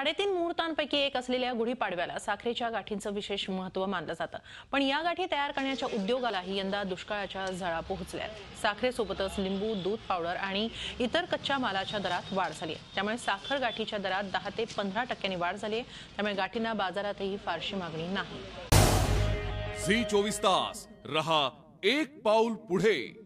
3.5 मुहूर्तांपैकी एक असलेल्या गुढीपाडव्याला साखरेच्या गाठींचं विशेष महत्त्व मानलं जातं। पण या गाठी तयार करण्याच्या उद्योगालाही यंदा दुष्काळाच्या झळा पोहोचल्या आहेत। साखरेसोबतच लिंबू, दूध पावडर आणि इतर कच्च्या मालाच्या दरात वाढ झाली आहे। त्यामुळे साखर गाठीच्या दरात 10 ते 15% वाढ झाली आहे। त्यामुळे गाठींना बाजारातही फारशी मागणी नाही। झी 24 तास रहा एक पाऊल पुढे।